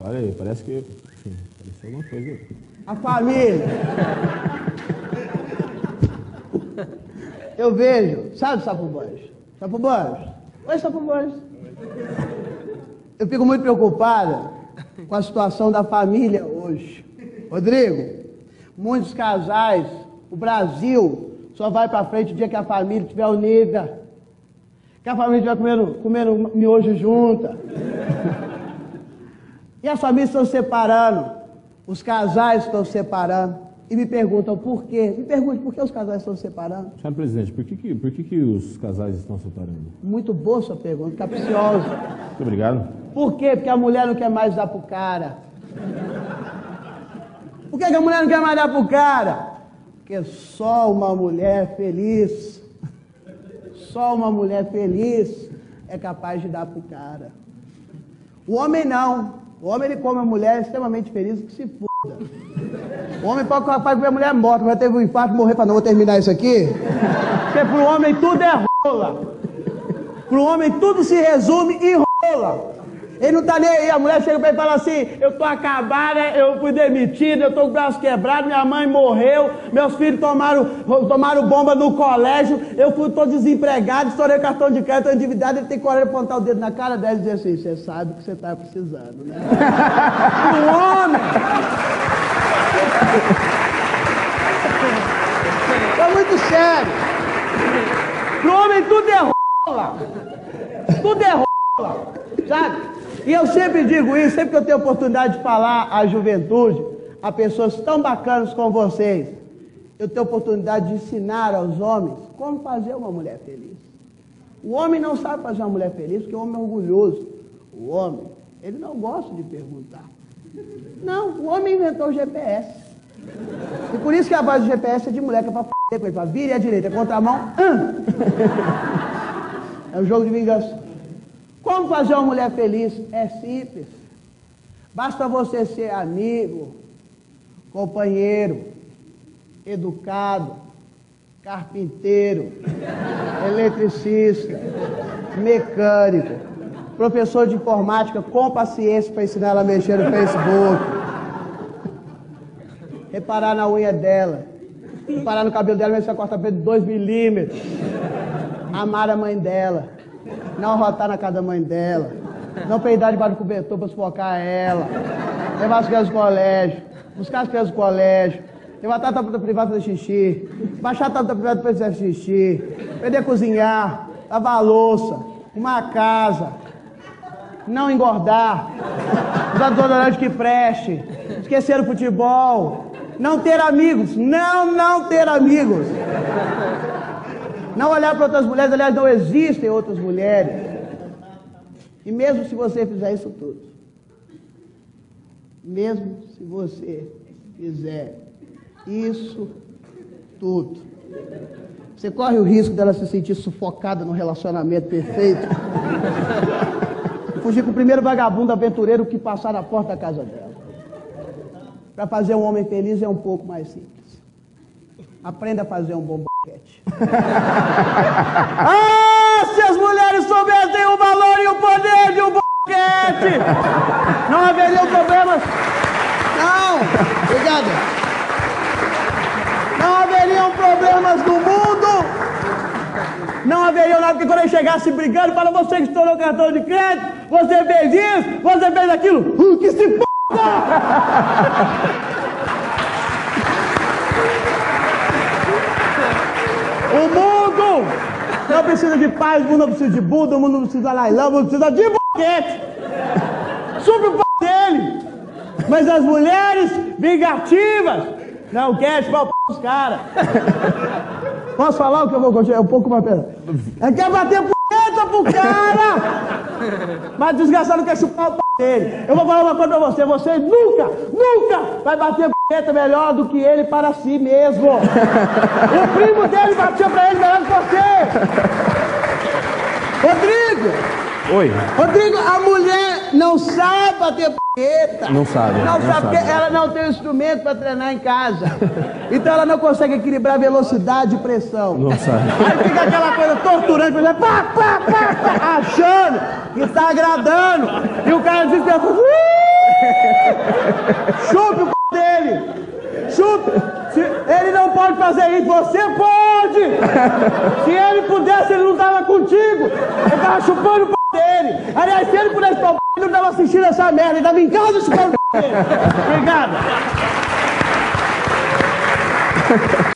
Olha aí, parece que... Enfim, pareceu alguma coisa aí. A família. Eu vejo, sabe Sapubãs? Sapubãs? Oi, Sapubãs. Eu fico muito preocupada com a situação da família hoje. Rodrigo, muitos casais, o Brasil só vai pra frente o dia que a família estiver unida. Que a família estiver comendo miojo junta. E as famílias estão se separando. Os casais estão se separando. E me perguntam por quê. Me perguntam por que os casais estão se separando. Senhor presidente, por que os casais estão se separando? Muito boa sua pergunta, capciosa. Muito obrigado. Por quê? Porque a mulher não quer mais dar pro cara. Por que a mulher não quer mais dar pro cara? Porque só uma mulher feliz, só uma mulher feliz é capaz de dar pro cara. O homem não. O homem, ele come a mulher extremamente feliz que se foda. O homem pode ver a mulher morta, mas teve um infarto e morrer. Não, vou terminar isso aqui. Porque pro homem tudo é rola. Pro homem tudo se resume em rola. Ele não tá nem aí. A mulher chega pra ele e fala assim: eu tô acabada, eu fui demitida, eu tô com o braço quebrado, minha mãe morreu, meus filhos tomaram bomba no colégio, tô desempregado, estourei o cartão de crédito, tô endividado. Ele tem coragem de apontar o dedo na cara dela e dizer assim: você sabe o que você tá precisando, né? Um homem! Tá muito sério. Pro homem tudo é rola. Tudo é rola, sabe? E eu sempre digo isso, sempre que eu tenho oportunidade de falar à juventude, a pessoas tão bacanas como vocês, eu tenho oportunidade de ensinar aos homens como fazer uma mulher feliz. O homem não sabe fazer uma mulher feliz porque o homem é orgulhoso. O homem, ele não gosta de perguntar. Não, o homem inventou o GPS. E por isso que a base do GPS é de mulher, que é pra f***, com ele fala, vire à direita, contramão, É um jogo de vingança. Como fazer uma mulher feliz? É simples. Basta você ser amigo, companheiro, educado, carpinteiro, eletricista, mecânico, professor de informática com paciência para ensinar ela a mexer no Facebook, reparar na unha dela, reparar no cabelo dela, ver se ela corta pelo de 2 milímetros, amar a mãe dela, não arrotar na casa da mãe dela, não peidar debaixo do cobertor para sufocar ela, levar as crianças do colégio, buscar as crianças do colégio, levantar a tampa privada para fazer xixi, baixar a tampa privada para fazer xixi, aprender a cozinhar, lavar a louça, arrumar a casa, não engordar, usar desodorante que preste, esquecer o futebol, não ter amigos, não ter amigos. Não olhar para outras mulheres, aliás, não existem outras mulheres. E mesmo se você fizer isso tudo, mesmo se você fizer isso tudo, você corre o risco dela se sentir sufocada no relacionamento perfeito. Fugir com o primeiro vagabundo aventureiro que passar na porta da casa dela. Para fazer um homem feliz é um pouco mais simples. Aprenda a fazer um bom boquete. Ah, se as mulheres soubessem o valor e o poder de um boquete, não haveriam problemas. Não, obrigado. Não haveriam problemas no mundo. Não haveriam nada, porque quando ele chegasse brigando, fala, você que estourou o cartão de crédito, você fez isso, você fez aquilo, que se p***! O mundo não precisa de paz, o mundo não precisa de Buda, o mundo não precisa de Lailão, o mundo precisa de boquete. Supre o p*** dele. Mas as mulheres vingativas não querem chupar o p*** dos caras. Posso falar o que eu vou continuar? É um pouco mais pesado. Ela quer bater punheta pro cara, mas desgraçado quer chupar o p*** dele. Eu vou falar uma coisa pra você, você nunca vai bater punheta melhor do que ele para si mesmo. O primo dele bateu pra ele melhor que você. Rodrigo! Oi. Rodrigo, a mulher não sabe bater punheta. Não sabe. Não sabe porque ela não tem o instrumento para treinar em casa. Então ela não consegue equilibrar velocidade e pressão. Não sabe. Aí fica aquela coisa torturante, por exemplo, achando que está agradando. E o cara diz, Chupe o c... dele. Chupe. Ele não pode fazer isso, você pode. Se ele pudesse, ele não tava contigo. Ele tava chupando o c... dele. Aliás, se ele pudesse chupar o c... ele não tava assistindo essa merda. Ele tava em casa chupando o c... dele. Obrigado.